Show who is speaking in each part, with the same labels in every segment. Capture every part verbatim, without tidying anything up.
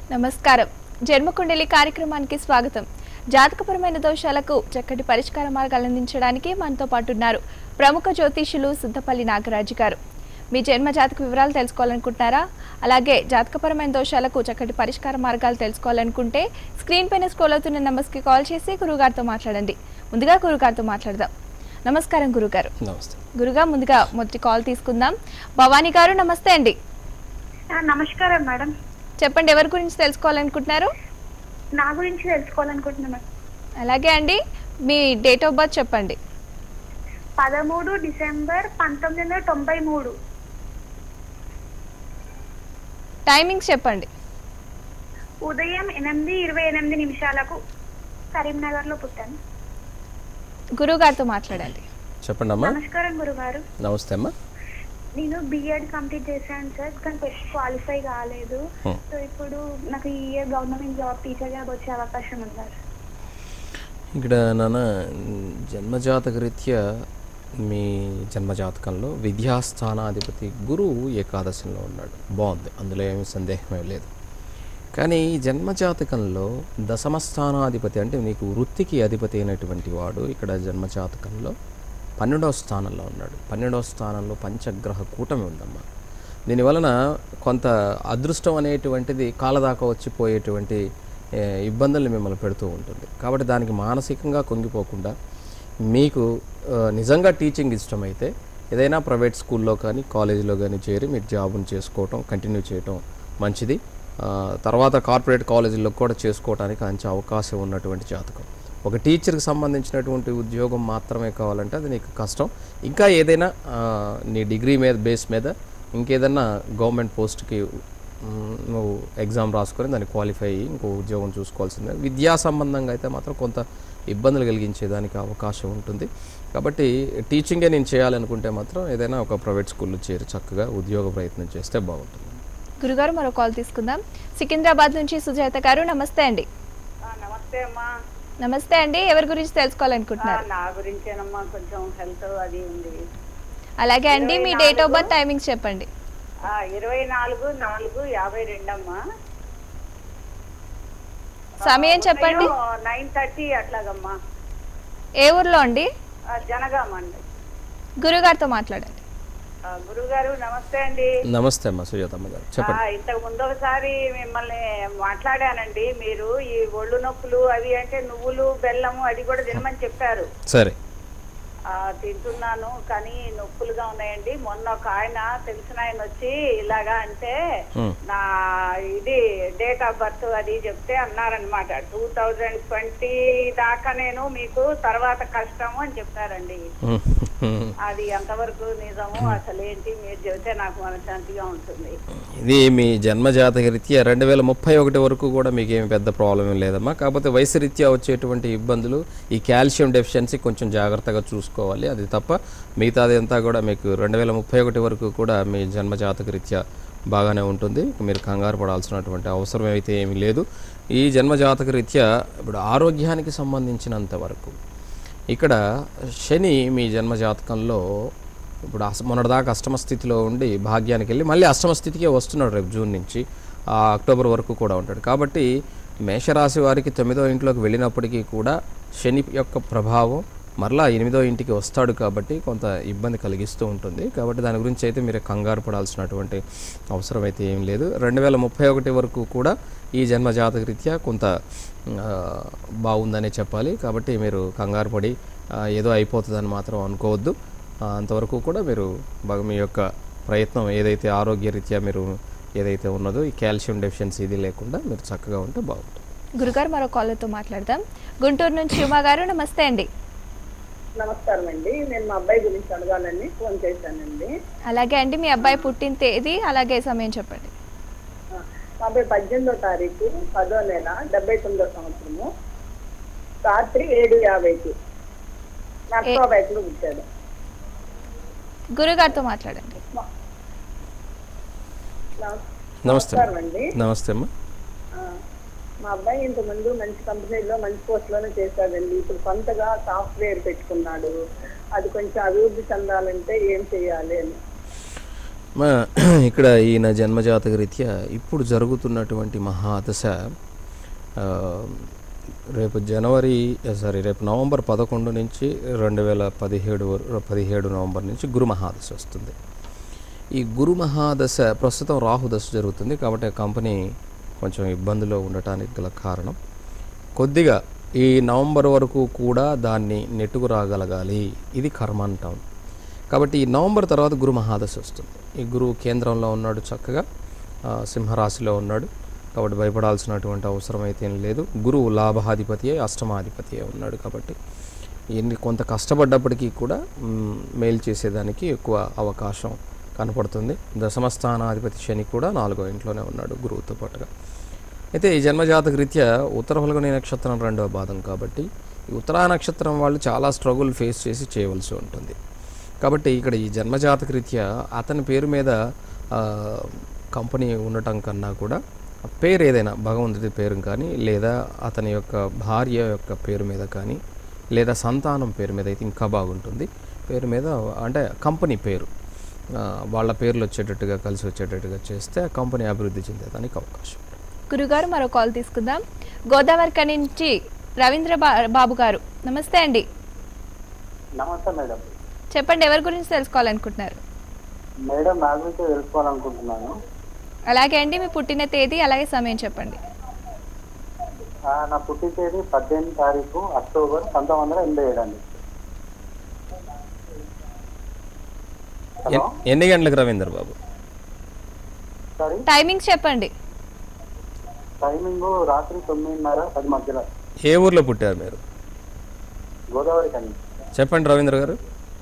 Speaker 1: నమస్కారం. జన్మకుండలి కార్యక్రమానికి స్వాగతం. జాతకపరమైన దోషాలకు చక్కటి పరిష్కార మార్గాలు అందించడానికి మనతో పాటు ఉన్నారు ప్రముఖ జ్యోతిష్యులు సుద్దపల్లి నాగరాజు గారు. మీ జన్మ జాతక వివరాలు తెలుసుకోవాలనుకుంటున్నారా? అలాగే జాతకపరమైన దోషాలకు చక్కటి పరిష్కార మార్గాలు తెలుసుకోవాలనుకుంటే స్క్రీన్ పైన స్క్రోల్ అవుతున్న నంబర్స్కి కాల్ చేసి గురుగారితో మాట్లాడండి. ముందుగా గురుగారితో మాట్లాడదాం. నమస్కారం గురుగారు.
Speaker 2: నమస్తే
Speaker 1: గురుగా ముందుగా మొదటి కాల్ తీసుకుందాం. భవానీ గారు నమస్తే అండి.
Speaker 3: నమస్కారం మేడం.
Speaker 1: చెప్పండి, ఎవరి గురించి తెలుసుకోవాలనుకుంటున్నారు?
Speaker 3: నా గురించి తెలుసుకోవాలనుకుంటున్నా.
Speaker 1: అలాగే అండి, మీ డేట్ ఆఫ్ బర్త్ చెప్పండి.
Speaker 3: పదమూడు డిసెంబర్ పంతొమ్మిది వందల తొంభై మూడు.
Speaker 1: టైమింగ్స్ చెప్పండి.
Speaker 3: ఉదయం ఎనిమిది ఇరవై ఎనిమిది నిమిషాలకు కరీంనగర్ లో పుట్టాను.
Speaker 1: గురుగారితో మాట్లాడండి.
Speaker 2: చెప్పండి అమ్మా.
Speaker 3: నమస్కారం గురుగారు.
Speaker 2: నమస్తే అమ్మా.
Speaker 3: నేను బిఎడ్ కంప్లీట్ చేశాను సార్, కానీ టెస్ట్ క్వాలిఫై కాలేదు. సో ఇప్పుడు నాకు ఈ year government job teacher job వచ్చే అవకాశం ఉంది సార్.
Speaker 2: ఇక్కడ నాన్న జన్మజాతక రీత్యా మీ జన్మజాతకంలో విద్యాస్థానాధిపతి గురువు ఏకాదశంలో ఉన్నాడు. బాగుంది, అందులో ఏమీ సందేహమే లేదు. కానీ ఈ జన్మజాతకంలో దశమస్థానాధిపతి అంటే నీకు వృత్తికి అధిపతి అయినటువంటి వాడు ఇక్కడ జన్మజాతకంలో పన్నెండవ స్థానంలో ఉన్నాడు. పన్నెండవ స్థానంలో పంచగ్రహ కూటమి ఉందమ్మా. దీనివలన కొంత అదృష్టం అనేటువంటిది కాలదాకా వచ్చిపోయేటువంటి ఇబ్బందులు మిమ్మల్ని పెడుతూ ఉంటుంది. కాబట్టి దానికి మానసికంగా కుంగిపోకుండా మీకు నిజంగా టీచింగ్ ఇష్టమైతే ఏదైనా ప్రైవేట్ స్కూల్లో కానీ కాలేజీలో కానీ చేరి మీరు జాబుని చేసుకోవటం కంటిన్యూ చేయటం మంచిది. తర్వాత కార్పొరేట్ కాలేజీల్లో కూడా చేసుకోవడానికి మంచి అవకాశం ఉన్నటువంటి జాతకం. ఒక టీచర్కి సంబంధించినటువంటి ఉద్యోగం మాత్రమే కావాలంటే అది నీకు కష్టం. ఇంకా ఏదైనా నీ డిగ్రీ మీద బేస్ మీద ఇంకేదన్నా గవర్నమెంట్ పోస్ట్కి నువ్వు ఎగ్జామ్ రాసుకొని దాన్ని క్వాలిఫై అయ్యి ఇంకో ఉద్యోగం చూసుకోవాల్సిందే. విద్యా సంబంధంగా అయితే మాత్రం కొంత ఇబ్బందులు కలిగించేదానికి అవకాశం ఉంటుంది. కాబట్టి టీచింగే నేను చేయాలనుకుంటే మాత్రం ఏదైనా ఒక ప్రైవేట్ స్కూల్లో చేరి చక్కగా ఉద్యోగ ప్రయత్నం చేస్తే బాగుంటుంది.
Speaker 1: గురుగారు మరో కాల్ తీసుకుందాం. సికింద్రాబాద్ నుంచి సుజాత గారు నమస్తే అండి.
Speaker 4: నమస్తే అమ్మా.
Speaker 1: నమస్తే అండి, ఎవరి గురించి తెలుసుకోవాలనుకుంటున్నారు?
Speaker 4: నా గురించేనమ్మా, కొంచెం హెల్త్ అది ఉంది.
Speaker 1: అలాగే అండి, మీ డేట్ ఆఫ్ బర్త్ టైమింగ్స్ చెప్పండి.
Speaker 4: ఇరవై నాలుగు నాలుగు యాభై రెండు అమ్మా.
Speaker 1: సమయం చెప్పండి.
Speaker 4: Nine thirty అట్లాగమ్మా.
Speaker 1: ఏ ఊర్లో అండి?
Speaker 4: జనగామ అండి.
Speaker 1: గురుగారితో మాట్లాడండి.
Speaker 4: గురుగారు నమస్తే అండి.
Speaker 2: నమస్తే అమ్మా సుజాతమ్మ గారు, చెప్పండి.
Speaker 4: ఇంతకు ముందు ఒకసారి మిమ్మల్ని మాట్లాడానండి. మీరు ఈ ఒళ్ళు నొప్పులు అవి అంటే నువ్వులు బెల్లము అది కూడా తినమని చెప్పారు.
Speaker 2: సరే
Speaker 4: తింటున్నాను, కానీ నొప్పులుగా ఉన్నాయండి. మొన్న ఒక ఆయన తెలిసిన ఆయన వచ్చి ఇలాగా అంటే నా ఇది డేట్ ఆఫ్ బర్త్ అది చెప్తే అన్నారనమాట, టూ థౌజండ్ ట్వంటీ దాకా నేను మీకు తర్వాత కష్టము అని చెప్పారండి. అది ఎంతవరకు నిజము, అసలు ఏంటి మీరు చెబితే నాకు మనశ్శాంతిగా ఉంటుంది.
Speaker 2: ఇది మీ జన్మజాతక రీత్యా రెండు వేల ముప్పై ఒకటి వరకు కూడా మీకు ఏమి పెద్ద ప్రాబ్లం లేదమ్మా. కాకపోతే వయసు రీత్యా వచ్చేటువంటి ఇబ్బందులు, ఈ కాల్షియం డెఫిషియన్సీ కొంచెం జాగ్రత్తగా చూసుకోవాలి. అది తప్ప మిగతాది అంతా కూడా మీకు రెండు వేల ముప్పై ఒకటి వరకు కూడా మీ జన్మజాతక రీత్యా బాగానే ఉంటుంది. మీరు కంగారు పడాల్సినటువంటి అవసరం అయితే ఏమీ లేదు. ఈ జన్మజాతక రీత్యా ఇప్పుడు ఆరోగ్యానికి సంబంధించినంత వరకు ఇక్కడ శని మీ జన్మజాతకంలో ఇప్పుడు అస్ మొన్నటిదాకా అష్టమ స్థితిలో ఉండి భాగ్యానికి వెళ్ళి మళ్ళీ అష్టమ స్థితికే వస్తున్నాడు. రేపు జూన్ నుంచి అక్టోబర్ వరకు కూడా ఉంటాడు. కాబట్టి మేషరాశి వారికి తొమ్మిదో ఇంట్లోకి వెళ్ళినప్పటికీ కూడా శని యొక్క ప్రభావం మరలా ఎనిమిదో ఇంటికి వస్తాడు. కాబట్టి కొంత ఇబ్బంది కలిగిస్తూ ఉంటుంది. కాబట్టి దాని గురించి అయితే మీరు కంగారు పడాల్సినటువంటి అవసరం అయితే ఏం లేదు. రెండు వేల ముప్పై ఒకటి వరకు కూడా ఈ జన్మజాతక రీత్యా కొంత బాగుందనే చెప్పాలి. కాబట్టి మీరు కంగారు పడి ఏదో అయిపోతుందని మాత్రం అనుకోవద్దు. అంతవరకు కూడా మీరు బాగా మీ యొక్క ప్రయత్నం ఏదైతే ఆరోగ్య రీత్యా మీరు ఏదైతే ఉన్నదో ఈ కాల్షియం డెఫిషియన్సీ ఇది లేకుండా మీరు చక్కగా ఉంటే బాగుంటుంది.
Speaker 1: గురుగారు మరో కాలర్తో మాట్లాడదాం. గుంటూరు నుంచి ఉమా గారు నమస్తే అండి.
Speaker 5: నమస్కారం అండి, నేను మా అబ్బాయి గురించి అడగాలని ఫోన్ చేశానండి.
Speaker 1: అలాగే అండి, మీ అబ్బాయి పుట్టిన తేదీ అలాగే సమయం చెప్పండి.
Speaker 5: మా అబ్బాయి పద్దెనిమిదో తారీఖు పదో నెల డెబ్బై తొమ్మిదో సంవత్సరము రాత్రి ఏడు యాభైకి నర్సాబాద్లో పుట్టాడు.
Speaker 1: గురుగారితో మాట్లాడండి.
Speaker 2: నమస్తే
Speaker 5: అండి.
Speaker 2: నమస్తే అమ్మా.
Speaker 5: మా అబ్బాయి ఇంతకుముందు మంచి కంపెనీలో మంచి పోస్ట్లోనే చేశాడండి. ఇప్పుడు కొంతగా సాఫ్ట్వేర్ పెట్టుకున్నాడు. అది కొంచెం అభివృద్ధి చెందాలంటే ఏం చేయాలి అని.
Speaker 2: ఇక్కడ ఈయన జన్మజాతక రీత్యా ఇప్పుడు జరుగుతున్నటువంటి మహాదశ రేపు జనవరి సారీ రేపు నవంబర్ పదకొండు నుంచి రెండు వేల పదిహేడు పదిహేడు నవంబర్ నుంచి గురు మహాదశ వస్తుంది. ఈ గురు మహాదశ ప్రస్తుతం రాహుదశ జరుగుతుంది కాబట్టి కంపెనీ కొంచెం ఇబ్బందిలో ఉండటానికి గల కారణం కొద్దిగా ఈ నవంబర్ వరకు కూడా దాన్ని నెట్టుకు రాగలగాలి. ఇది కర్మ అంటాం. కాబట్టి ఈ నవంబర్ తర్వాత గురు మహాదశ వస్తుంది. ఈ గురువు కేంద్రంలో ఉన్నాడు, చక్కగా సింహరాశిలో ఉన్నాడు కాబట్టి భయపడాల్సినటువంటి అవసరం అయితే ఏం లేదు. గురువు లాభాధిపతి అష్టమాధిపతి ఉన్నాడు కాబట్టి ఎన్ని కొంత కష్టపడ్డప్పటికీ కూడా మేలు చేసేదానికి ఎక్కువ అవకాశం కనపడుతుంది. దశమస్థానాధిపతి శని కూడా నాలుగో ఇంట్లోనే ఉన్నాడు గురువుతో పాటుగా. అయితే ఈ జన్మజాతక రీత్యా ఉత్తర ఫల్గుని నక్షత్రం రెండవ పాదం కాబట్టి ఈ ఉత్తరా నక్షత్రం వాళ్ళు చాలా స్ట్రగుల్ ఫేస్ చేసి చేయవలసి ఉంటుంది. కాబట్టి ఇక్కడ ఈ జన్మజాతక రీత్యా అతని పేరు మీద కంపెనీ ఉండటం కన్నా కూడా పేరు ఏదైనా భగవంతుడి పేరు కానీ లేదా అతని యొక్క భార్య యొక్క పేరు మీద కానీ లేదా సంతానం పేరు మీద అయితే ఇంకా బాగుంటుంది. పేరు మీద అంటే కంపెనీ పేరు వాళ్ళ పేర్లు వచ్చేటట్టుగా కలిసి వచ్చేటట్టుగా చేస్తే ఆ కంపెనీ అభివృద్ధి చెందేదానికి అవకాశం.
Speaker 1: గురుగారు మరో కాల్ తీసుకుందాం. గోదావరి నుంచి రవీంద్ర బాబు గారు, నమస్తే అండి.
Speaker 6: నమస్తే మేడం.
Speaker 1: చెప్పండి, ఎవరి గురించి తెలుసుకోవాలనుకుంటున్నారు?
Speaker 6: మేడం నా గురించి తెలుసుకోవాలనుకుంటున్నాను.
Speaker 1: అలాగే అండి, మీ పుట్టిన తేదీ అలాగే సమయం చెప్పండి.
Speaker 6: నా పుట్టిన తేదీ పద్దెనిమిది తారీఖు అక్టోబర్ పంతొమ్మిది వందల ఎనభై ఏడు అండి.
Speaker 2: ఎన్ని గంటలకు రవీంద్ర బాబు?
Speaker 6: సారీ
Speaker 1: టైమింగ్ చెప్పండి.
Speaker 6: టైమింగ్ రాత్రి తొమ్మిదిన్నర పది మధ్యలో.
Speaker 2: ఏ ఊర్లో పుట్టారు మీరు?
Speaker 6: గోదావరి కానీ.
Speaker 2: చెప్పండి రవీంద్ర గారు.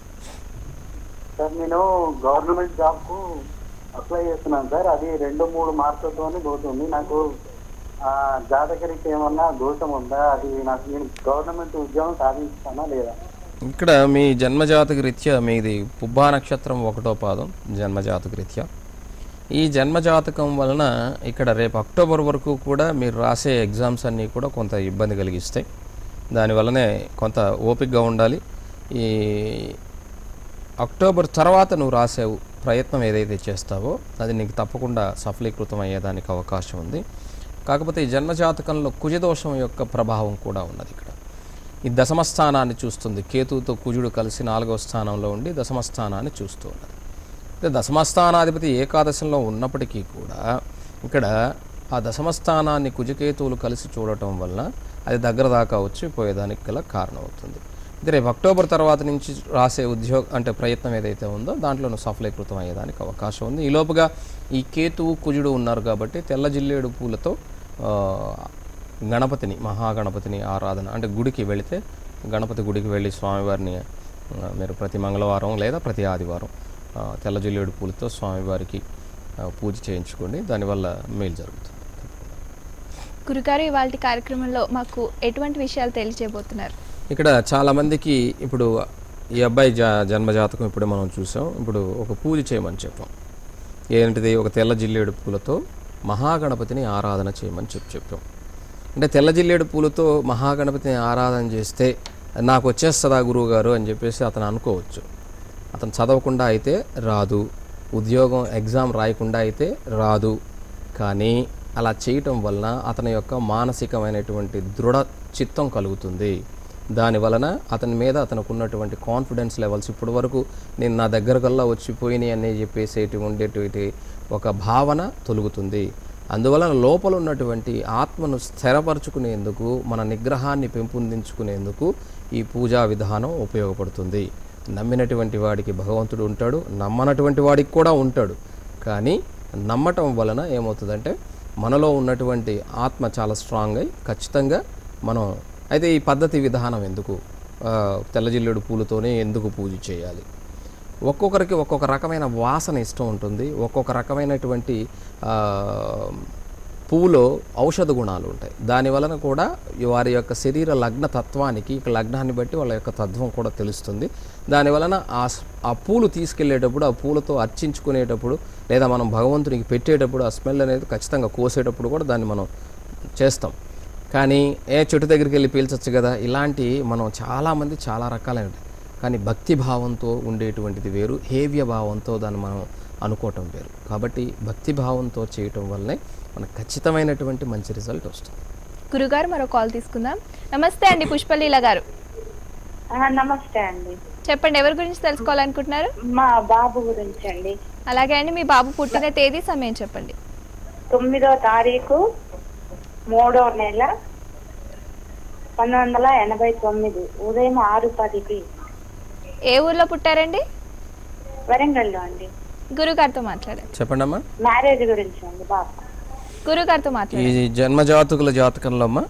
Speaker 6: సార్ నేను గవర్నమెంట్ జాబ్ కు అప్లై చేస్తున్నాను సార్. అది రెండు మూడు మార్కులతోనే పోతుంది. నాకు జాతకరికి ఏమన్నా దోషం ఉందా? అది నాకు నేను గవర్నమెంట్ ఉద్యోగం సాధిస్తానా లేదా?
Speaker 2: ఇక్కడ మీ జన్మజాతక రీత్యా మీది పుబ్బా నక్షత్రం ఒకటో పాదం జన్మజాతక రీత్యా. ఈ జన్మజాతకం వలన ఇక్కడ రేపు అక్టోబర్ వరకు కూడా మీరు రాసే ఎగ్జామ్స్ అన్నీ కూడా కొంత ఇబ్బంది కలిగిస్తాయి. దానివల్లనే కొంత ఓపికగా ఉండాలి. ఈ అక్టోబర్ తర్వాత నువ్వు రాసే ప్రయత్నం ఏదైతే చేస్తావో అది నీకు తప్పకుండా సఫలీకృతం అయ్యేదానికి అవకాశం ఉంది. కాకపోతే ఈ జన్మజాతకంలో కుజదోషం యొక్క ప్రభావం కూడా ఉన్నది. ఇక్కడ ఈ దశమస్థానాన్ని చూస్తుంది. కేతువుతో కుజుడు కలిసి నాలుగవ స్థానంలో ఉండి దశమస్థానాన్ని చూస్తూ ఉన్నది. దశమస్థానాధిపతి ఏకాదశంలో ఉన్నప్పటికీ కూడా ఇక్కడ ఆ దశమస్థానాన్ని కుజకేతువులు కలిసి చూడటం వలన అది దగ్గర దాకా వచ్చి పోయేదానికి గల కారణం అవుతుంది. ఇది రేపు అక్టోబర్ తర్వాత నుంచి రాసే ఉద్యోగ అంటే ప్రయత్నం ఏదైతే ఉందో దాంట్లో సఫలీకృతం అయ్యేదానికి అవకాశం ఉంది. ఈ లోపుగా ఈ కేతువు కుజుడు ఉన్నారు కాబట్టి తెల్ల జిల్లేడు పూలతో గణపతిని మహాగణపతిని ఆరాధన అంటే గుడికి వెళితే గణపతి గుడికి వెళ్ళి స్వామివారిని మీరు ప్రతి మంగళవారం లేదా ప్రతి ఆదివారం తెల్ల జిల్లేడు పూలతో స్వామివారికి పూజ చేయించుకోండి. దానివల్ల మేలు జరుగుతుంది.
Speaker 1: గురుగారు, ఇవాళ కార్యక్రమంలో మాకు ఎటువంటి విషయాలు తెలియజేయబోతున్నారు?
Speaker 2: ఇక్కడ చాలామందికి ఇప్పుడు ఈ అబ్బాయి జా జన్మజాతకం ఇప్పుడే మనం చూసాం. ఇప్పుడు ఒక పూజ చేయమని చెప్పాం. ఏంటిది? ఒక తెల్ల జిల్లేడు పూలతో మహాగణపతిని ఆరాధన చేయమని చెప్పి చెప్పాం. అంటే తెల్ల జిల్లేడు పూలతో మహాగణపతిని ఆరాధన చేస్తే నాకు వచ్చేస్తుందా గురువు గారు అని చెప్పేసి అతను అనుకోవచ్చు. అతను చదవకుండా అయితే రాదు, ఉద్యోగం ఎగ్జామ్ రాయకుండా అయితే రాదు. కానీ అలా చేయటం వలన అతని యొక్క మానసికమైనటువంటి దృఢ చిత్తం కలుగుతుంది. దానివలన అతని మీద అతనికి ఉన్నటువంటి కాన్ఫిడెన్స్ లెవెల్స్ ఇప్పటి వరకు నేను నా దగ్గర కల్లా వచ్చిపోయినాయి అని చెప్పేసి ఉండేటువంటి ఒక భావన తొలుగుతుంది. అందువలన లోపల ఉన్నటువంటి ఆత్మను స్థిరపరచుకునేందుకు మన నిగ్రహాన్ని పెంపొందించుకునేందుకు ఈ పూజా విధానం ఉపయోగపడుతుంది. నమ్మినటువంటి వాడికి భగవంతుడు ఉంటాడు, నమ్మనటువంటి వాడికి కూడా ఉంటాడు. కానీ నమ్మటం వలన ఏమవుతుందంటే మనలో ఉన్నటువంటి ఆత్మ చాలా స్ట్రాంగ్ అయి ఖచ్చితంగా మనం అయితే ఈ పద్ధతి విధానం ఎందుకు తెల్లజిల్లేడు పూలతోనే ఎందుకు పూజ చేయాలి? ఒక్కొక్కరికి ఒక్కొక్క రకమైన వాసన ఇష్టం ఉంటుంది. ఒక్కొక్క రకమైనటువంటి పువ్వులో ఔషధ గుణాలు ఉంటాయి. దానివలన కూడా వారి యొక్క శరీర లగ్న తత్వానికి లగ్నాన్ని బట్టి వాళ్ళ యొక్క తత్వం కూడా తెలుస్తుంది. దానివలన ఆ ఆ పూలు తీసుకెళ్లేటప్పుడు ఆ పూలతో అర్చించుకునేటప్పుడు లేదా మనం భగవంతునికి పెట్టేటప్పుడు ఆ స్మెల్ అనేది ఖచ్చితంగా కోసేటప్పుడు కూడా దాన్ని మనం చేస్తాం. కానీ ఏ చెట్టు దగ్గరికి వెళ్ళి పీల్చచ్చు కదా, ఇలాంటి మనం చాలామంది చాలా రకాలైనవి. కానీ భక్తి భావంతో ఉండేటువంటిది వేరు, హేవ్య భావంతో దాన్ని మనం అనుకోవటం వేరు. కాబట్టి భక్తిభావంతో చేయటం వల్లనే మనకు ఖచ్చితమైనటువంటి మంచి రిజల్ట్ వస్తుంది.
Speaker 1: గురుగారు మరో కాల్ తీసుకుందాం. నమస్తే అండి పుష్పలీల గారు.
Speaker 7: నమస్తే అండి.
Speaker 1: చెప్పండి, ఎవరి గురించి తెలుసుకోవాలనుకుంటున్నారు?
Speaker 7: మా బాబు గురించి అండి.
Speaker 1: అలాగే అండి, మీ బాబు పుట్టిన తేదీ సమయం చెప్పండి.
Speaker 7: తొమ్మిదో తారీఖు మూడో నెల పంతొమ్మిది వందల ఎనభై తొమ్మిది ఉదయం ఆరు పదికి.
Speaker 1: ఏ ఊర్లో పుట్టారండి?
Speaker 7: వరంగల్లో అండి.
Speaker 1: గురుగారితో మాట్లాడారు.
Speaker 2: చెప్పండి అమ్మా.
Speaker 7: మ్యారేజ్ గురించి అండి బాబు.
Speaker 1: గురుగారితో మాట్లాడారు.
Speaker 2: ఈ జన్మజాతకుల జాతకంలో అమ్మా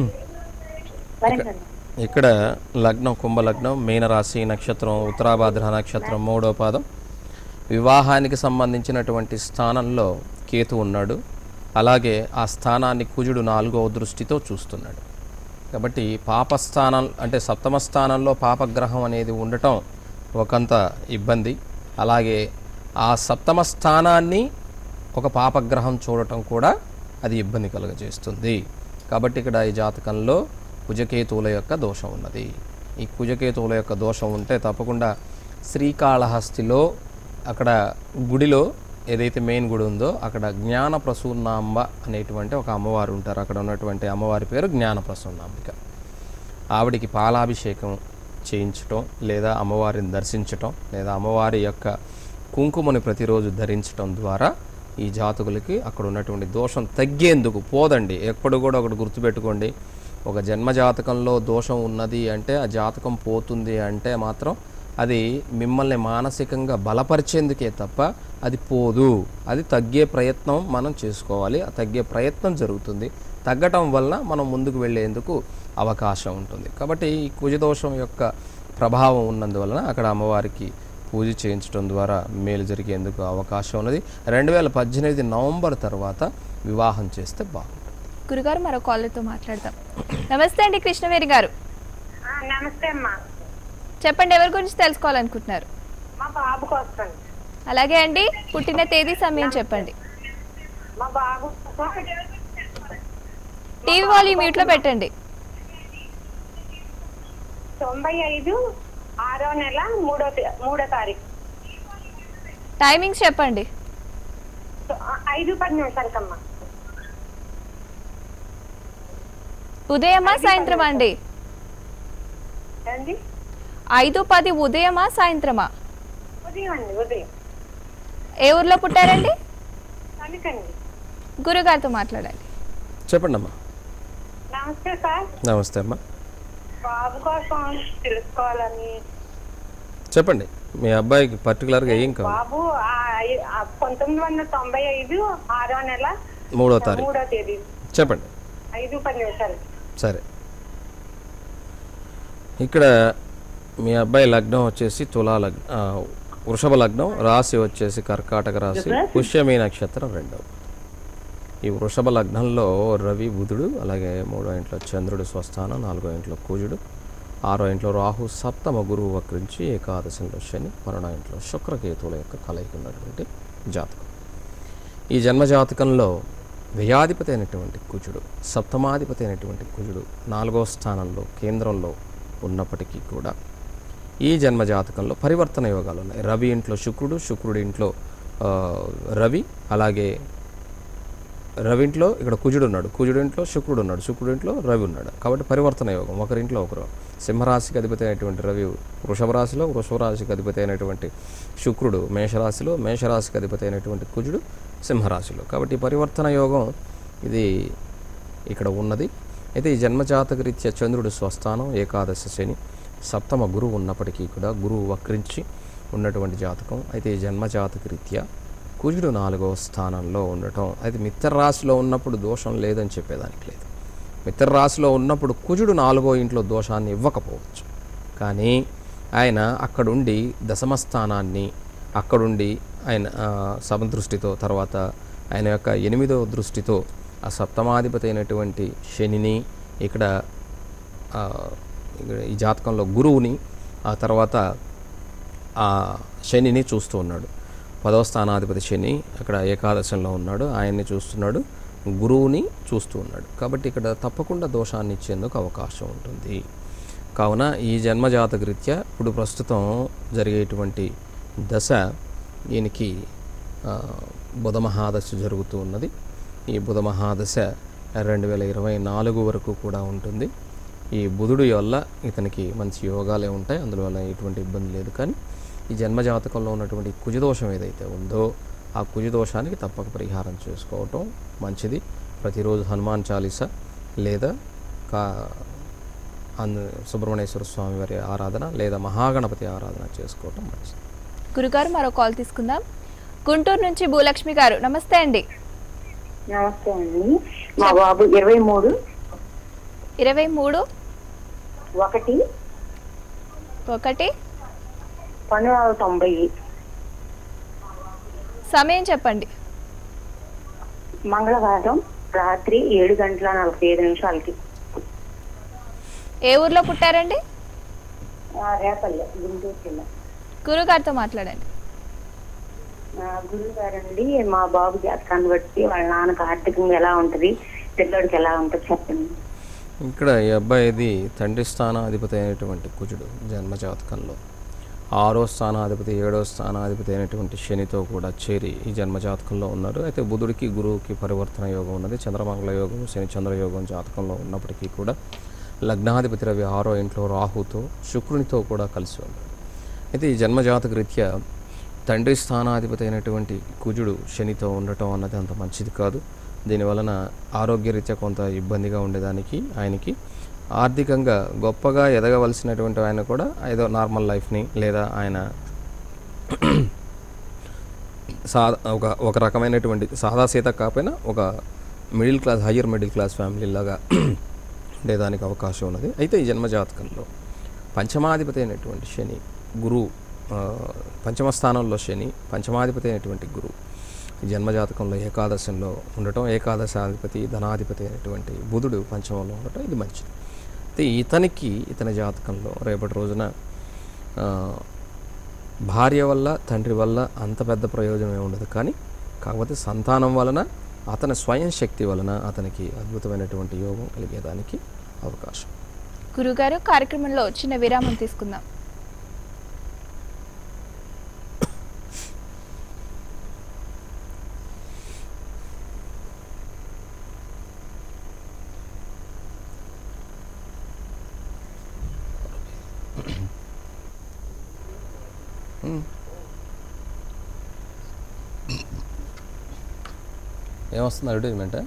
Speaker 7: వరంగల్.
Speaker 2: ఇక్కడ లగ్నం కుంభలగ్నం, మీనరాశి, నక్షత్రం ఉత్తరాభాద్ర నక్షత్రం మూడో పాదం. వివాహానికి సంబంధించినటువంటి స్థానంలో కేతు ఉన్నాడు. అలాగే ఆ స్థానాన్ని కుజుడు నాలుగో దృష్టితో చూస్తున్నాడు. కాబట్టి పాపస్థానం అంటే సప్తమ స్థానంలో పాపగ్రహం అనేది ఉండటం ఒకంత ఇబ్బంది. అలాగే ఆ సప్తమ స్థానాన్ని ఒక పాపగ్రహం చూడటం కూడా అది ఇబ్బంది కలుగజేస్తుంది. కాబట్టి ఇక్కడ ఈ జాతకంలో కుజకేతువుల యొక్క దోషం ఉన్నది. ఈ కుజకేతువుల యొక్క దోషం ఉంటే తప్పకుండా శ్రీకాళహస్తిలో అక్కడ గుడిలో ఏదైతే మెయిన్ గుడి ఉందో అక్కడ జ్ఞాన ప్రసూన్నాంబ అనేటువంటి ఒక అమ్మవారు ఉంటారు. అక్కడ ఉన్నటువంటి అమ్మవారి పేరు జ్ఞాన ప్రసూన్నాంబిక. ఆవిడికి పాలాభిషేకం చేయించటం, లేదా అమ్మవారిని దర్శించటం, లేదా అమ్మవారి యొక్క కుంకుమని ప్రతిరోజు ధరించటం ద్వారా ఈ జాతకులకి అక్కడ ఉన్నటువంటి దోషం తగ్గేందుకు పోదండి. ఎప్పుడు కూడా ఒకటి గుర్తుపెట్టుకోండి, ఒక జన్మ జాతకంలో దోషం ఉన్నది అంటే ఆ జాతకం పోతుంది అంటే మాత్రం అది మిమ్మల్ని మానసికంగా బలపరిచేందుకే తప్ప అది పోదు. అది తగ్గే ప్రయత్నం మనం చేసుకోవాలి. ఆ తగ్గే ప్రయత్నం జరుగుతుంది. తగ్గటం వలన మనం ముందుకు వెళ్ళేందుకు అవకాశం ఉంటుంది. కాబట్టి ఈ కుజదోషం యొక్క ప్రభావం ఉన్నందువలన అక్కడ అమ్మవారికి పూజ చేయించడం ద్వారా మేలు జరిగేందుకు అవకాశం ఉన్నది. రెండు వేల పద్దెనిమిది నవంబర్ తర్వాత వివాహం చేస్తే బాగుంటుంది.
Speaker 1: గురుగారు మరో కాలర్తో మాట్లాడతాం. నమస్తే అండి కృష్ణవేణి గారు.
Speaker 7: నమస్తే అమ్మా.
Speaker 1: చెప్పండి, ఎవరి గురించి తెలుసుకోవాలనుకుంటున్నారు?
Speaker 7: మా బాబు కోసం.
Speaker 1: అలాగే అండి, పుట్టిన తేదీ సమయం చెప్పండి.
Speaker 7: మా బాబు
Speaker 1: టీవీ వాల్యూమ్ మ్యూట్ లో పెట్టండి.
Speaker 7: తొంభై ఐదు ఆరో నెల మూడో మూడో తారీఖు.
Speaker 1: టైమింగ్స్ చెప్పండి.
Speaker 7: ఐదు పది నిమిషాలకమ్మా.
Speaker 1: ఉదయమా సాయంత్రమా అండి?
Speaker 7: అండి
Speaker 1: ఐదు పది ఉదయమా సాయంత్రమా?
Speaker 7: ఉదయం అండి. ఉదయం.
Speaker 1: ఏ ఊర్లో పుట్టారండి?
Speaker 7: అందుకండి
Speaker 1: గురుగారితో మాట్లాడాలి.
Speaker 2: చెప్పండి అమ్మా.
Speaker 7: నమస్తే సార్.
Speaker 2: నమస్తే అమ్మా.
Speaker 7: బాబు కోసం తెలుసుకోవాలని.
Speaker 2: చెప్పండి, మీ అబ్బాయికి పర్టికులర్గా ఏం కావాలి?
Speaker 7: బాబు పంతొమ్మిది వందల తొంభై ఐదు ఆరో నెల
Speaker 2: మూడో తారీఖు
Speaker 7: మూడో తేదీ.
Speaker 2: చెప్పండి.
Speaker 7: ఐదు పది నిమిషాలు.
Speaker 2: సరే, ఇక్కడ మీ అబ్బాయి లగ్నం వచ్చేసి తులా లగ్నం, వృషభ లగ్నం, రాశి వచ్చేసి కర్కాటక రాశి, పుష్యమి నక్షత్రం రెండవ. ఈ వృషభ లగ్నంలో రవి బుధుడు, అలాగే మూడో ఇంట్లో చంద్రుడు స్వస్థానం, నాలుగో ఇంట్లో కుజుడు, ఆరో ఇంట్లో రాహు, సప్తమ గురువు వక్రించి ఏకాదశంలో శని, పన్నెండో ఇంట్లో శుక్రకేతువుల యొక్క కలయిక ఉన్నటువంటి జాతకం. ఈ జన్మజాతకంలో వ్యయాధిపతి అయినటువంటి కుజుడు, సప్తమాధిపతి అయినటువంటి కుజుడు నాలుగో స్థానంలో కేంద్రంలో ఉన్నప్పటికీ కూడా ఈ జన్మజాతకంలో పరివర్తన యోగాలు ఉన్నాయి. రవి ఇంట్లో శుక్రుడు, శుక్రుడి ఇంట్లో రవి, అలాగే రవింట్లో ఇక్కడ కుజుడు ఉన్నాడు, కుజుడు ఇంట్లో శుక్రుడు ఉన్నాడు, శుక్రుడు ఇంట్లో రవి ఉన్నాడు. కాబట్టి పరివర్తన యోగం, ఒకరింట్లో ఒకరు. సింహరాశికి అధిపతి అయినటువంటి రవి వృషభ రాశిలో, వృషభ రాశికి అధిపతి అయినటువంటి శుక్రుడు మేషరాశిలో, మేషరాశికి అధిపతి అయినటువంటి కుజుడు సింహరాశిలో. కాబట్టి పరివర్తన యోగం ఇది ఇక్కడ ఉన్నది. అయితే ఈ జన్మజాతక రీత్యా చంద్రుడు స్వస్థానం, ఏకాదశ శని, సప్తమ గురువు ఉన్నప్పటికీ కూడా గురువు వక్రించి ఉన్నటువంటి జాతకం. అయితే ఈ జన్మజాతక రీత్యా కుజుడు నాలుగవ స్థానంలో ఉండటం, అయితే మిత్ర రాశిలో ఉన్నప్పుడు దోషం లేదని చెప్పేదానికి లేదు. మిత్ర రాశిలో ఉన్నప్పుడు కుజుడు నాలుగో ఇంట్లో దోషాన్ని ఇవ్వకపోవచ్చు, కానీ ఆయన అక్కడుండి దశమ స్థానాన్ని అక్కడుండి ఆయన సమదృష్టితో, తర్వాత ఆయన యొక్క ఎనిమిదవ దృష్టితో ఆ సప్తమాధిపతి అయినటువంటి శనిని, ఇక్కడ ఈ జాతకంలో గురువుని, ఆ తర్వాత ఆ శనిని చూస్తూ ఉన్నాడు. పదవ స్థానాధిపతి శని అక్కడ ఏకాదశంలో ఉన్నాడు, ఆయన్ని చూస్తున్నాడు, గురువుని చూస్తూ ఉన్నాడు. కాబట్టి ఇక్కడ తప్పకుండా దోషాన్ని ఇచ్చేందుకు అవకాశం ఉంటుంది. కావున ఈ జన్మజాతక రీత్యా ఇప్పుడు ప్రస్తుతం జరిగేటువంటి దశ దీనికి బుధ మహాదశ జరుగుతూ ఉన్నది. ఈ బుధ మహాదశ రెండు వేల ఇరవై నాలుగు వరకు కూడా ఉంటుంది. ఈ బుధుడి వల్ల ఇతనికి మంచి యోగాలే ఉంటాయి, అందువల్ల ఎటువంటి ఇబ్బంది లేదు. కానీ ఈ జన్మజాతకంలో ఉన్నటువంటి కుజదోషం ఏదైతే ఉందో ఆ కుజదోషానికి తప్పక పరిహారం చేసుకోవటం మంచిది. ప్రతిరోజు హనుమాన్ చాలీసా లేదా కా అందు సుబ్రహ్మణ్యేశ్వర స్వామి వారి ఆరాధన లేదా మహాగణపతి ఆరాధన చేసుకోవటం మంచిది.
Speaker 1: గురుగారు మరో కాల్ తీసుకుందాం. గుంటూరు నుంచి భూలక్ష్మి గారు, నమస్తే అండి.
Speaker 7: నమస్తే అండి. మా బాబు ఇరవై మూడు
Speaker 1: ఇరవై మూడు
Speaker 7: ఒకటి
Speaker 1: ఒకటి
Speaker 7: పంతొమ్మిది వందల తొంభై
Speaker 1: సమయం చెప్పండి.
Speaker 7: మంగళవారం రాత్రి ఏడు గంటల నలభై ఐదు నిమిషాలకి.
Speaker 1: ఏ ఊర్లో పుట్టారండి?
Speaker 7: రేపల్లె, గుంటూరు జిల్లా.
Speaker 1: గురుగారితో మాట్లాడండి.
Speaker 7: గురువు గారండి, మా బాబు జాతకాన్ని బట్టి వాళ్ళ నాన్నకు ఆర్థికంగా ఎలా ఉంటుంది, పిల్లడికి ఎలా ఉంటుంది చెప్పండి.
Speaker 2: ఇక్కడ ఈ అబ్బాయిది తండ్రి స్థానాధిపతి అయినటువంటి కుజుడు జన్మజాతకంలో ఆరో స్థానాధిపతి ఏడో స్థానాధిపతి అయినటువంటి శనితో కూడా చేరి ఈ జన్మజాతకంలో ఉన్నారు. అయితే బుధుడికి గురువుకి పరివర్తన యోగం ఉన్నది. చంద్రమంగళ యోగం శని చంద్రయోగం జాతకంలో ఉన్నప్పటికీ కూడా లగ్నాధిపతి రవి ఆరో ఇంట్లో రాహుతో శుక్రునితో కూడా కలిసి ఉన్నారు. అయితే ఈ జన్మజాతక రీత్యా తండ్రి స్థానాధిపతి అయినటువంటి కుజుడు శనితో ఉండటం అన్నది అంత మంచిది కాదు. దీనివలన ఆరోగ్యరీత్యా కొంత ఇబ్బందిగా ఉండేదానికి ఆయనకి ఆర్థికంగా గొప్పగా ఎదగవలసినటువంటి ఆయన కూడా ఏదో నార్మల్ లైఫ్ని లేదా ఆయన సాదా ఒక ఒక రకమైనటువంటి సాదాసీత కాకపోయినా ఒక middle class higher middle class family లాగా ఉండేదానికి అవకాశం ఉన్నది. అయితే ఈ జన్మజాతకంలో పంచమాధిపతి అయినటువంటి శని గురువు, పంచమ స్థానంలో శని పంచమాధిపతి అయినటువంటి గురువు ఈ జన్మజాతకంలో ఏకాదశంలో ఉండటం, ఏకాదశాధిపతి ధనాధిపతి అయినటువంటి బుధుడు పంచమంలో ఉండటం ఇది మంచిది. అయితే ఇతనికి ఇతని జాతకంలో రేపటి రోజున భార్య వల్ల తండ్రి వల్ల అంత పెద్ద ప్రయోజనం ఉండదు. కానీ కాకపోతే సంతానం వలన అతని స్వయం శక్తి వలన అతనికి అద్భుతమైనటువంటి యోగం కలిగేదానికి అవకాశం.
Speaker 1: గురుగారు, కార్యక్రమంలో చిన్న విరామం తీసుకుందాం.
Speaker 2: ఏమొస్తుంది అడ్వర్టైజ్మెంట్?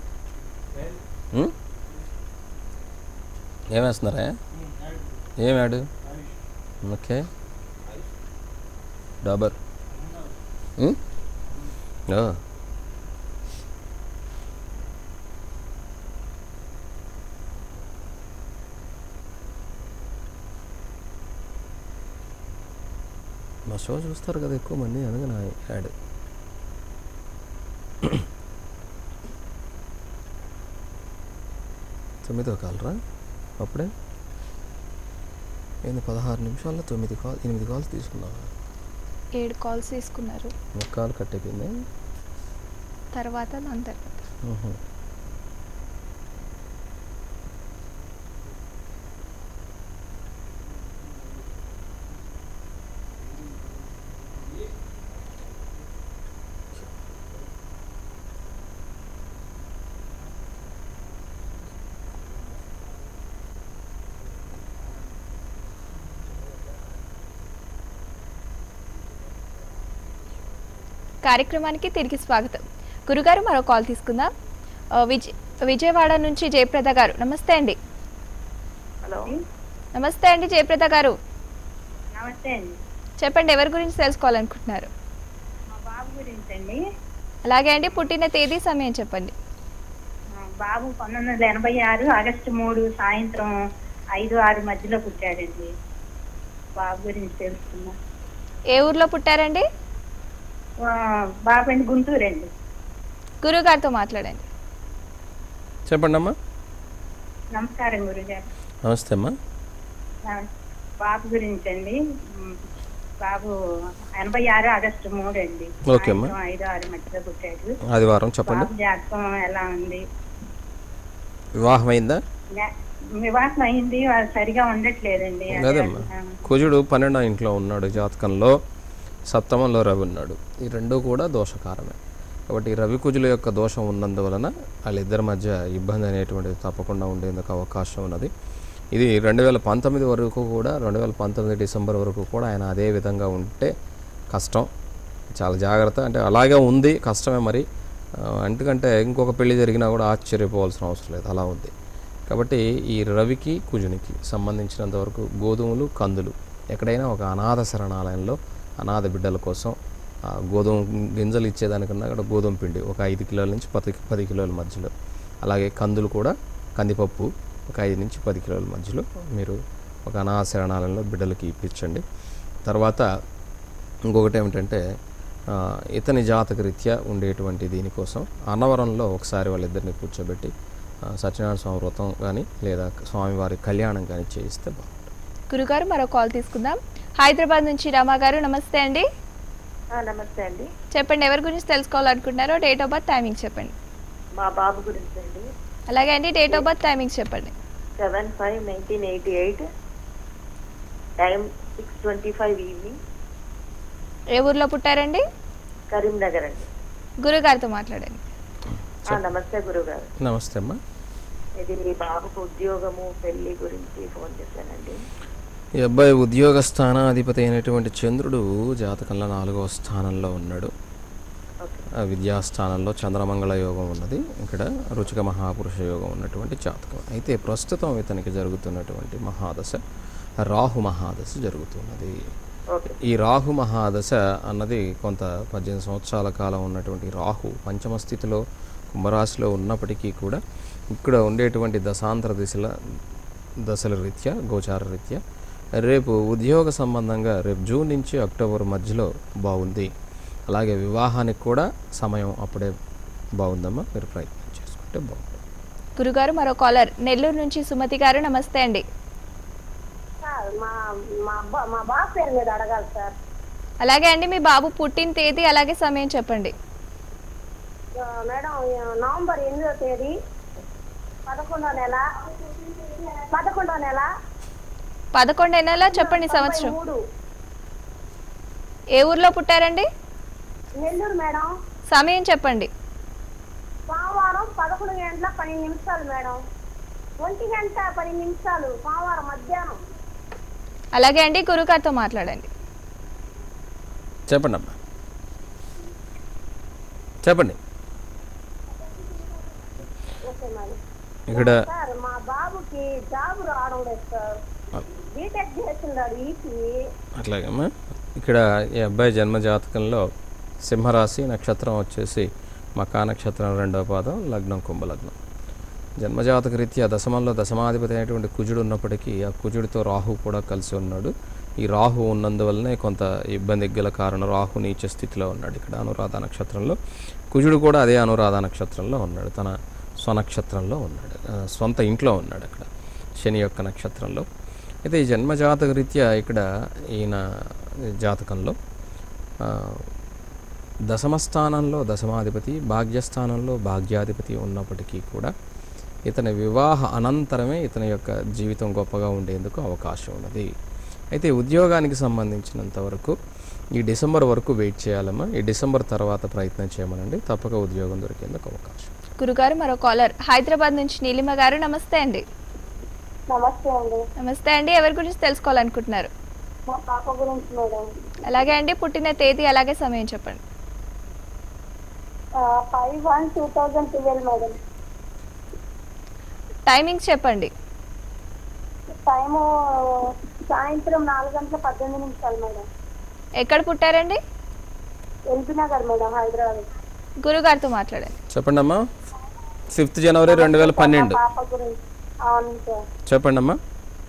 Speaker 2: ఏమేస్తున్నారా? ఏం యాడ్? ఓకే, డాబర్. మా షో చూస్తారు కదా ఎక్కువ మంది, అందుకని నా యాడ్. తొమ్మిదో కాల్రా అప్పుడే ఏంది? పదహారు నిమిషాల్లో తొమ్మిది కాల్ ఎనిమిది కాల్స్ తీసుకున్నావా?
Speaker 1: ఏడు కాల్స్ తీసుకున్నారు.
Speaker 2: ఒక కాల్ కట్ అయిపోయింది.
Speaker 1: తర్వాత దాని తర్వాత కార్యక్రమానికి తిరిగి స్వాగతం. గురుగారు, మరో కాల్ తీసుకుందాం. విజయ్ విజయవాడ నుంచి జయప్రద గారు, నమస్తే అండి.
Speaker 7: హలో,
Speaker 1: నమస్తే అండి జయప్రద గారు.
Speaker 7: నమస్తే అండి.
Speaker 1: చెప్పండి, ఎవరి గురించి తెలుసుకోవాలనుకుంటున్నారు?
Speaker 7: మా బాబు గురించి అండి.
Speaker 1: అలాగే అండి, పుట్టిన తేదీ సమయం చెప్పండి.
Speaker 7: బాబు పంతొమ్మిది వందల ఎనభై ఆరు ఆగస్టు మూడు సాయంత్రం ఐదు ఆరు మధ్యలో పుట్టాడండి. బాబు గురించి తెలుసుకున్నా.
Speaker 1: ఏ ఊర్లో పుట్టారండి?
Speaker 7: బాబు అండి గుంటూరు అండి.
Speaker 1: గురుగారితో మాట్లాడండి.
Speaker 2: చెప్పండి అమ్మా.
Speaker 7: నమస్కారం గురుగారు.
Speaker 2: నమస్తే అమ్మా.
Speaker 7: బాబు గురించి అండి. బాబు ఎనభై ఆరు ఆగస్టు మూడు అండి,
Speaker 2: ఓకే అమ్మా.
Speaker 7: ఐదు ఆరు మధ్యలో పుట్టాడు.
Speaker 2: ఆదివారం. చెప్పండి.
Speaker 7: బాబు జాతకం ఎలా ఉంది?
Speaker 2: వివాహం అయిందా?
Speaker 7: వివాహం అయింది, సరిగా ఉండట్లేదండి.
Speaker 2: అదేమ్మా, కుజుడు పన్నెండో ఇంట్లో ఉన్నాడు జాతకంలో. సప్తమంలో రవి ఉన్నాడు. ఈ రెండూ కూడా దోషకారమే. కాబట్టి రవి కుజుల యొక్క దోషం ఉన్నందువలన వాళ్ళిద్దరి మధ్య ఇబ్బంది అనేటువంటిది తప్పకుండా ఉండేందుకు అవకాశం ఉన్నది. ఇది రెండు వేల పంతొమ్మిది వరకు కూడా రెండు వేల పంతొమ్మిది డిసెంబర్ వరకు కూడా ఆయన అదే విధంగా ఉంటే కష్టం. చాలా జాగ్రత్త. అంటే అలాగే ఉంది, కష్టమే మరి. ఎందుకంటే ఇంకొక పెళ్లి జరిగినా కూడా ఆశ్చర్యపోవాల్సిన అవసరం లేదు, అలా ఉంది. కాబట్టి ఈ రవికి కుజునికి సంబంధించినంత వరకు గోధుమలు కందులు ఎక్కడైనా ఒక అనాథ శరణాలయంలో అనాథ బిడ్డల కోసం గోధుమ గింజలు ఇచ్చేదానికన్నా అక్కడ గోధుమ పిండి ఒక ఐదు కిలోల నుంచి పది పది కిలోల మధ్యలో, అలాగే కందులు కూడా కందిపప్పు ఒక ఐదు నుంచి పది కిలోల మధ్యలో మీరు ఒక అనాథ శరణాలయంలో బిడ్డలకి ఇప్పించండి. తర్వాత ఇంకొకటి ఏమిటంటే ఇతని జాతక రీత్యా ఉండేటువంటి దీనికోసం అన్నవరంలో ఒకసారి వాళ్ళిద్దరిని కూర్చోబెట్టి సత్యనారాయణ స్వామి వ్రతం కానీ లేదా స్వామివారి కళ్యాణం కానీ చేయిస్తే బాగుంటుంది.
Speaker 1: గురుగారు మరో కాల్ తీసుకుందాం. హైదరాబాద్ నుంచి రమా గారు, నమస్తే అండి.
Speaker 8: నమస్తే అండి.
Speaker 1: చెప్పండి, ఎవరి గురించి తెలుసుకోవాలనుకుంటున్నారో డేట్ ఆఫ్ బర్త్ టైమింగ్ చెప్పండి.
Speaker 8: మా బాబు గురించి అండి.
Speaker 1: అలాగే అండి, డేట్ ఆఫ్ బర్త్ టైమింగ్ చెప్పండి.
Speaker 8: Seven five nineteen eighty eight time six twenty five evening.
Speaker 1: ఏ ఊర్లో పుట్టారండి?
Speaker 8: కరీంనగర్ అండి.
Speaker 1: గురుగారితో మాట్లాడండి.
Speaker 8: నమస్తే గురుగారు.
Speaker 2: నమస్తే అమ్మా.
Speaker 8: ఇది మీ బాబుకు ఉద్యోగము పెళ్లి గురించి ఫోన్ చేశానండి.
Speaker 2: ఈ అబ్బాయి ఉద్యోగ స్థానాధిపతి అయినటువంటి చంద్రుడు జాతకంలో నాలుగవ స్థానంలో ఉన్నాడు. విద్యాస్థానంలో చంద్రమంగళ యోగం ఉన్నది. ఇక్కడ రుచిక మహాపురుష యోగం ఉన్నటువంటి జాతకం. అయితే ప్రస్తుతం ఇతనికి జరుగుతున్నటువంటి మహాదశ రాహు మహాదశ జరుగుతున్నది. ఈ రాహు మహాదశ అన్నది కొంత పద్దెనిమిది సంవత్సరాల కాలం ఉన్నటువంటి రాహు పంచమ స్థితిలో కుంభరాశిలో ఉన్నప్పటికీ కూడా ఇక్కడ ఉండేటువంటి దశాంతర దిశల దశల రీత్యా గోచార రీత్యా రేపు ఉద్యోగ సంబంధంగా రేపు జూన్ నుంచి అక్టోబర్ మధ్యలో బాగుంది. అలాగే వివాహానికి కూడా సమయం అప్పుడే బాగుందమ్మా, మీరు ప్రయత్నం చేసుకుంటే బాగుంటుంది.
Speaker 1: గురుగారు మరో కాలర్ నెల్లూరు నుంచి సుమతి గారు, నమస్తే అండి.
Speaker 9: మా బాబు పేరు మీద అడగాలి సార్.
Speaker 1: అలాగే అండి, మీ బాబు పుట్టిన తేదీ అలాగే సమయం చెప్పండి.
Speaker 9: మేడం నవంబర్ ఎనిమిదో తేదీ పదకొండో నెల పదకొండో నెల
Speaker 1: పదకొండో నెల చెప్పండి సంవత్సరం. ఏ ఊర్లో పుట్టారండి?
Speaker 9: నెల్లూరు మేడం.
Speaker 1: సమయం చెప్పండి.
Speaker 9: సోమవారం పదకొండు గంటల పది నిమిషాలు మేడం. ఒంటి గంట పది నిమిషాలు సోమవారం మధ్యాహ్నం.
Speaker 1: అలాగే అండి, గురుగారితో మాట్లాడండి.
Speaker 2: చెప్పండి అమ్మా, చెప్పండి. ఇక్కడ
Speaker 9: మా బాబుకి జాబ్ రావడం లేదు సార్. బీటెక్ చేస్తున్నాడు ఈసీ.
Speaker 2: అట్లాగమ్మా, ఇక్కడ ఈ అబ్బాయి జన్మ జాతకంలో సింహరాశి, నక్షత్రం వచ్చేసి మకా నక్షత్రం రెండవ పాదం, లగ్నం కుంభలగ్నం. జన్మజాతక రీత్యా దశమంలో దశమాధిపతి అయినటువంటి కుజుడు ఉన్నప్పటికీ ఆ కుజుడితో రాహు కూడా కలిసి ఉన్నాడు. ఈ రాహు ఉన్నందువల్లనే కొంత ఇబ్బందికి గల కారణం రాహు నీచ స్థితిలో ఉన్నాడు. ఇక్కడ అనురాధ నక్షత్రంలో కుజుడు కూడా అదే అనురాధ నక్షత్రంలో ఉన్నాడు, తన స్వనక్షత్రంలో ఉన్నాడు, సొంత ఇంట్లో ఉన్నాడు అక్కడ శని యొక్క నక్షత్రంలో. అయితే ఈ జన్మజాతక రీత్యా ఇక్కడ ఈయన జాతకంలో దశమస్థానంలో దశమాధిపతి, భాగ్యస్థానంలో భాగ్యాధిపతి ఉన్నప్పటికీ కూడా ఇతని వివాహ అనంతరమే ఇతని యొక్క జీవితం గొప్పగా ఉండేందుకు అవకాశం ఉన్నది. అయితే ఉద్యోగానికి సంబంధించినంత వరకు ఈ డిసెంబర్ వరకు వెయిట్ చేయాలమ్మా. ఈ డిసెంబర్ తర్వాత ప్రయత్నం చేయమనండి, తప్పక ఉద్యోగం దొరికేందుకు అవకాశం.
Speaker 1: గురుగారు మరో కాలర్ హైదరాబాద్ నుంచి నీలిమ గారు, నమస్తే అండి.
Speaker 9: నమస్తే అండి.
Speaker 1: నమస్తే అండి, ఎవరి గురించి తెలుసుకోవాలనుకుంటున్నారు?
Speaker 9: మా పాప గురించి మేడం.
Speaker 1: అలాగే అండి, పుట్టిన తేదీ అలాగే సమయం చెప్పండి.
Speaker 9: Five one two thousand twelve madam.
Speaker 1: Timings చెప్పండి.
Speaker 9: టైము సాయంత్రం నాలుగు గంటల పద్దెనిమిది నిమిషాలు మేడం.
Speaker 1: ఎక్కడ పుట్టారండి?
Speaker 9: ఎల్బీ నగర్ మేడం, హైదరాబాద్.
Speaker 1: గురుగారితో మాట్లాడండి.
Speaker 2: చెప్పండి అమ్మా. ఫిఫ్త్ జనవరి రెండు వేల పన్నెండు.
Speaker 9: పాప గురించి. అవును సార్.
Speaker 2: చెప్పండి అమ్మా.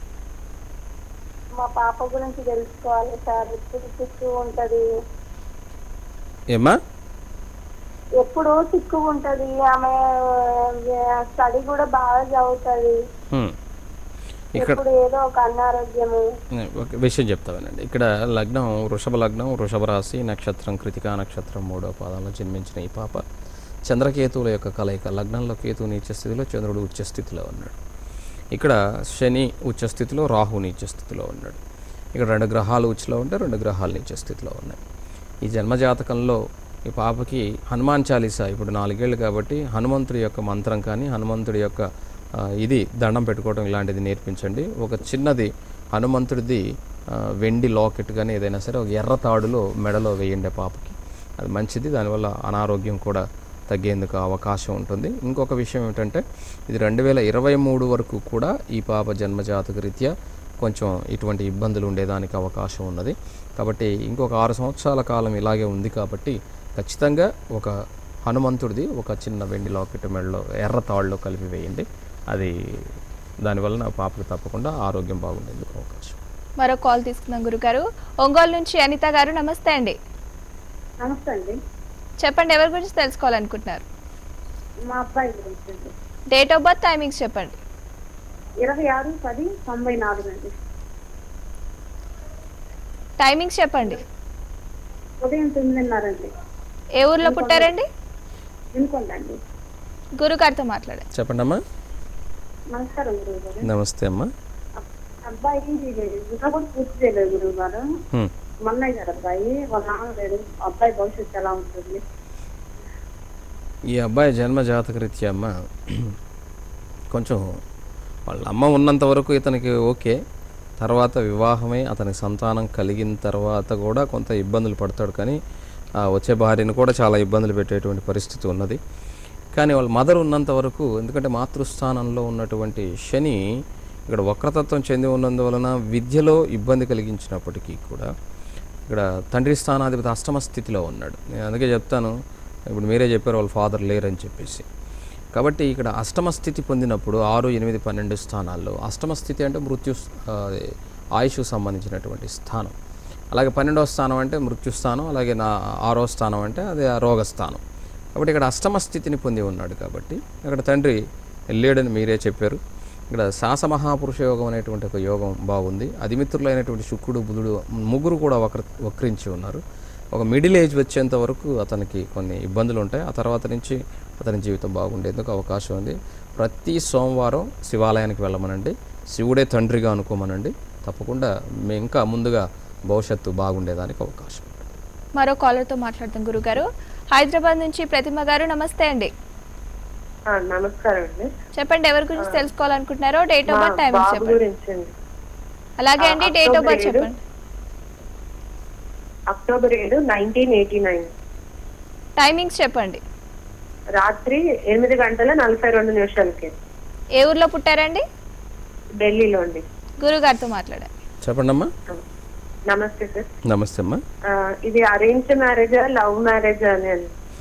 Speaker 9: మా పాప గురించి తెలుసుకోవాలి సార్. ఎప్పుడు సిక్కు ఉంటది?
Speaker 2: ఏమ్మా?
Speaker 9: ఎప్పుడు సిక్కు ఉంటది, ఆమె స్టడీ కూడా బాగా చదువుతుంది. ఇప్పుడు ఏదో ఒక అనారోగ్యము.
Speaker 2: ఒక విషయం చెప్తానండి. ఇక్కడ లగ్నం వృషభ లగ్నం, వృషభ రాశి, నక్షత్రం కృతికా నక్షత్రం మూడో పాదంలో జన్మించిన ఈ పాప చంద్రకేతువుల యొక్క కలయిక. లగ్నంలో కేతు నీచ స్థితిలో, చంద్రుడు ఉచ్చ స్థితిలో ఉన్నాడు. ఇక్కడ శని ఉచ్చ స్థితిలో, రాహు నీచ స్థితిలో ఉన్నాడు. ఇక్కడ రెండు గ్రహాలు ఉచ్చలో ఉంటే రెండు గ్రహాలు నీచ స్థితిలో ఉన్నాయి. ఈ జన్మజాతకంలో ఈ పాపకి హనుమాన్ చాలీసా ఇప్పుడు నాలుగేళ్ళు కాబట్టి హనుమంతుడి యొక్క మంత్రం కానీ హనుమంతుడి యొక్క ఇది దండం పెట్టుకోవడం ఇలాంటిది నేర్పించండి. ఒక చిన్నది హనుమంతుడిది వెండి లాకెట్ కానీ ఏదైనా సరే ఒక ఎర్ర తాడులో మెడలో వేయండి పాపకి, అది మంచిది. దానివల్ల అనారోగ్యం కూడా తగ్గేందుకు అవకాశం ఉంటుంది. ఇంకొక విషయం ఏమిటంటే ఇది రెండు వేల ఇరవై మూడు వరకు కూడా ఈ పాప జన్మజాతక రీత్యా కొంచెం ఇటువంటి ఇబ్బందులు ఉండేదానికి అవకాశం ఉన్నది. కాబట్టి ఇంకొక ఆరు సంవత్సరాల కాలం ఇలాగే ఉంది కాబట్టి ఖచ్చితంగా ఒక హనుమంతుడిది ఒక చిన్న వెండి లాకెట్ మెడలో ఎర్ర తాళ్ళలో కలిపి వేయండి. అది దానివల్ల పాపకు తప్పకుండా ఆరోగ్యం బాగుండేందుకు అవకాశం.
Speaker 1: మరో కాల్ తీసుకుందాం గురుగారు. ఒంగోలు నుంచి అనిత గారు, నమస్తే అండి.
Speaker 3: నమస్తే అండి.
Speaker 1: చెప్పండి, ఎవరి గురించి తెలుసుకోవాలనుకుంటున్నారు?
Speaker 3: మా అబ్బాయి గురించి.
Speaker 1: డేట్ ఆఫ్ బర్త్, టైమింగ్స్ చెప్పండి.
Speaker 3: ఇరవై ఆరు పది తొంభై నాలుగు అండి.
Speaker 1: టైమింగ్స్ చెప్పండి.
Speaker 3: ఉదయం తొమ్మిదిన్నరండి.
Speaker 1: ఏ ఊర్లో పుట్టారండి?
Speaker 3: వినుకోండి.
Speaker 1: గురుగారితో మాట్లాడండి.
Speaker 2: చెప్పండి అమ్మా.
Speaker 3: నమస్కారం గురుగారు.
Speaker 2: నమస్తే అమ్మా.
Speaker 3: అబ్బాయి కూడా పూర్తి చేయలేదు గురుగారు. మన్నయ్య గారు అబ్బాయి, వాళ్ళ నాన్న లేడు. అబ్బాయి భవిష్యత్తు ఎలా ఉంటుంది?
Speaker 2: ఈ అబ్బాయి జన్మ జాతక రీత్యా అమ్మ కొంచెం వాళ్ళ అమ్మ ఉన్నంత వరకు ఇతనికి ఓకే, తర్వాత వివాహమై అతనికి సంతానం కలిగిన తర్వాత కూడా కొంత ఇబ్బందులు పడతాడు. కానీ వచ్చే భార్యను కూడా చాలా ఇబ్బందులు పెట్టేటువంటి పరిస్థితి ఉన్నది. కానీ వాళ్ళ మదర్ ఉన్నంత వరకు, ఎందుకంటే మాతృస్థానంలో ఉన్నటువంటి శని ఇక్కడ వక్రతత్వం చెంది ఉన్నందువలన విద్యలో ఇబ్బంది కలిగించినప్పటికీ కూడా ఇక్కడ తండ్రి స్థానాధిపతి అష్టమ స్థితిలో ఉన్నాడు. నేను అందుకే చెప్తాను, ఇప్పుడు మీరే చెప్పారు వాళ్ళ ఫాదర్ లేరని చెప్పేసి. కాబట్టి ఇక్కడ అష్టమ స్థితి పొందినప్పుడు ఆరు ఎనిమిది పన్నెండు స్థానాల్లో, అష్టమ స్థితి అంటే మృత్యు ఆయుష్ సంబంధించినటువంటి స్థానం, అలాగే పన్నెండవ స్థానం అంటే మృత్యుస్థానం, అలాగే నా ఆరో స్థానం అంటే అది రోగస్థానం. కాబట్టి ఇక్కడ అష్టమ స్థితిని పొంది ఉన్నాడు. కాబట్టి అక్కడ తండ్రి లేడని మీరే చెప్పారు. ఇక్కడ శాస మహాపురుష యోగం అనేటువంటి ఒక యోగం బాగుంది. అధిమిత్రులైనటువంటి శుక్రుడు బుధుడు ముగ్గురు కూడా వక్ర వక్రించి ఉన్నారు. ఒక మిడిల్ ఏజ్ వచ్చేంత వరకు అతనికి కొన్ని ఇబ్బందులు ఉంటాయి. ఆ తర్వాత నుంచి అతని జీవితం బాగుండేందుకు అవకాశం ఉంది. ప్రతి సోమవారం శివాలయానికి వెళ్ళమనండి, శివుడే తండ్రిగా అనుకోమనండి. తప్పకుండా మీ ఇంకా ముందుగా భవిష్యత్తు బాగుండేదానికి అవకాశం ఉంది.
Speaker 1: మరో కాలర్తో మాట్లాడతాం గురుగారు. హైదరాబాద్ నుంచి ప్రతిమ గారు, నమస్తే అండి.
Speaker 8: నమస్కారం అండి.
Speaker 1: చెప్పండి, ఎవరి గురించి తెలుసుకోవాలనుకుంటున్నారో, డేట్ ఆఫ్ బర్త్, టైమింగ్స్ చెప్పండి. అలాగే అండి, డేట్ ఆఫ్ బర్త్ చెప్పండి.
Speaker 8: అక్టోబర్ ఏడు నైన్టీన్ ఎయిటీ నైన్.
Speaker 1: టైమింగ్స్ చెప్పండి.
Speaker 8: రాత్రి ఎనిమిది గంటల నలభై రెండు నిమిషాలకి.
Speaker 1: ఏ ఊర్లో పుట్టారండి?
Speaker 8: ఢిల్లీలో అండి.
Speaker 1: గురుగారితో మాట్లాడారు.
Speaker 2: చెప్పండి అమ్మా.
Speaker 8: నమస్తే సార్.
Speaker 2: నమస్తే అమ్మా.
Speaker 8: ఇది అరేంజ్ మ్యారేజా లవ్ మ్యారేజా అని?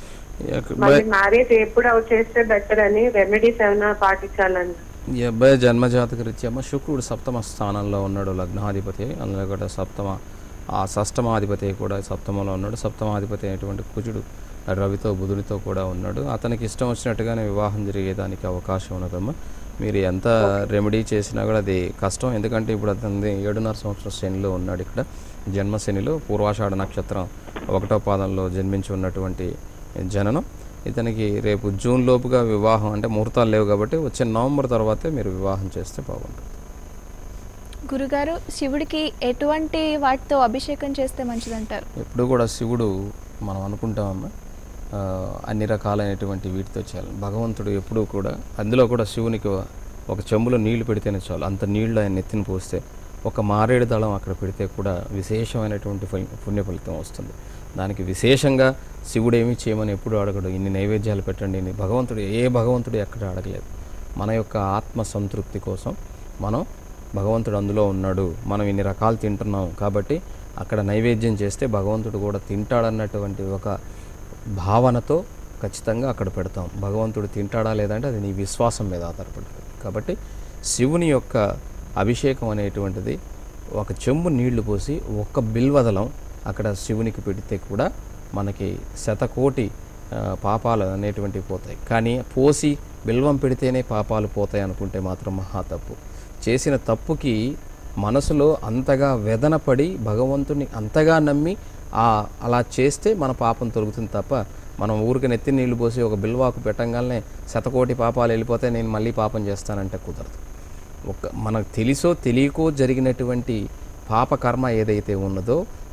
Speaker 8: మ్యారేజ్ ఎప్పుడు చేస్తే బెటర్ అని రెమెడీస్ ఏమైనా పాటించాలని.
Speaker 2: ఈ అబ్బాయి జన్మజాతక రీత్యా శుక్రుడు సప్తమ స్థానంలో ఉన్నాడు, లగ్నాధిపతి. అందులో కూడా సప్తమ ఆ షష్టమాధిపతి కూడా సప్తమంలో ఉన్నాడు. సప్తమాధిపతి అయినటువంటి కుజుడు రవితో బుధుడితో కూడా ఉన్నాడు. అతనికి ఇష్టం వచ్చినట్టుగానే వివాహం జరిగేదానికి అవకాశం ఉన్నదమ్మా. మీరు ఎంత రెమెడీ చేసినా కూడా అది కష్టం. ఎందుకంటే ఇప్పుడు అతని ఏడున్నర సంవత్సరం శనిలో ఉన్నాడు. ఇక్కడ జన్మ శనిలో పూర్వాషాఢ నక్షత్రం ఒకటో పాదంలో జన్మించి ఉన్నటువంటి జననం. ఇతనికి రేపు జూన్ లోపుగా వివాహం, అంటే ముహూర్తాలు లేవు కాబట్టి వచ్చే నవంబర్ తర్వాతే మీరు వివాహం చేస్తే బాగుంటుంది.
Speaker 1: గురుగారు, శివుడికి ఎటువంటి వాటితో అభిషేకం చేస్తే మంచిదంటారు?
Speaker 2: ఎప్పుడు కూడా శివుడు మనం అనుకుంటామమ్మా అన్ని రకాలైనటువంటి వీటితో చేయాలి. భగవంతుడు ఎప్పుడూ కూడా, అందులో కూడా శివునికి ఒక చెంబులో నీళ్లు పెడితేనే చాలు, అంత నీళ్లు ఆయన నెత్తిని పోస్తే ఒక మారేడు దళం అక్కడ పెడితే కూడా విశేషమైనటువంటి పుణ్య ఫలితం వస్తుంది. దానికి విశేషంగా శివుడు ఏమీ చేయమని ఎప్పుడు అడగడు. ఇన్ని నైవేద్యాలు పెట్టండి, ఇన్ని భగవంతుడు ఏ భగవంతుడు ఎక్కడ అడగలేదు. మన యొక్క ఆత్మ సంతృప్తి కోసం మనం భగవంతుడు అందులో ఉన్నాడు, మనం ఇన్ని రకాలు తింటున్నాం కాబట్టి అక్కడ నైవేద్యం చేస్తే భగవంతుడు కూడా తింటాడన్నటువంటి ఒక భావనతో ఖచ్చితంగా అక్కడ పెడతాం. భగవంతుడు తింటాడా లేదంటే అది నీ విశ్వాసం మీద ఆధారపడుతుంది. కాబట్టి శివుని యొక్క అభిషేకం అనేటువంటిది ఒక చెంబు నీళ్లు పోసి ఒక్క బిల్వదలం అక్కడ శివునికి పెడితే కూడా మనకి శతకోటి పాపాలు అనేటువంటివి పోతాయి. కానీ పోసి బిల్వం పెడితేనే పాపాలు పోతాయి అనుకుంటే మాత్రం మహా తప్పు. చేసిన తప్పుకి మనసులో అంతగా వెదనపడి భగవంతుని అంతగా నమ్మి ఆ అలా చేస్తే మన పాపం తొలుగుతుంది తప్ప మనం ఊరికి నెత్తి నీళ్లు పోసి ఒక బిల్వాకు పెట్టంగానే శతకోటి పాపాలు వెళ్ళిపోతే నేను మళ్ళీ పాపం చేస్తానంటే కుదరదు. ఒక మనకు తెలుసో తెలియకో జరిగినటువంటి పాపకర్మ ఏదైతే ఉన్నదో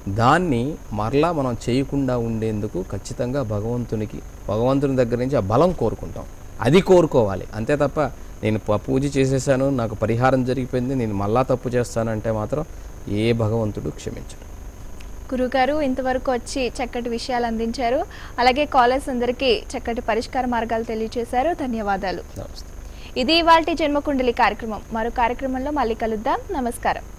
Speaker 2: దాన్ని మరలా మనం చేయకుండా ఉండేందుకు ఖచ్చితంగా భగవంతునికి భగవంతుని దగ్గర నుంచి ఆ బలం కోరుకుంటాం. అది కోరుకోవాలి అంతే తప్ప నేను పూజ చేసేసాను, నాకు పరిహారం జరిగిపోయింది, నేను మళ్ళా తప్పు చేస్తానంటే మాత్రం ఏ భగవంతుడు క్షమించడు.
Speaker 1: గురుగారు ఇంతవరకు వచ్చి చక్కటి విషయాలు అందించారు. అలాగే కాలర్స్ అందరికీ చక్కటి పరిష్కార మార్గాలు తెలియజేశారు. ధన్యవాదాలు.
Speaker 2: నమస్తే.
Speaker 1: ఇది ఇవాల్టి జన్మకుండలి కార్యక్రమం. మరో కార్యక్రమంలో మళ్ళీ కలుద్దాం. నమస్కారం.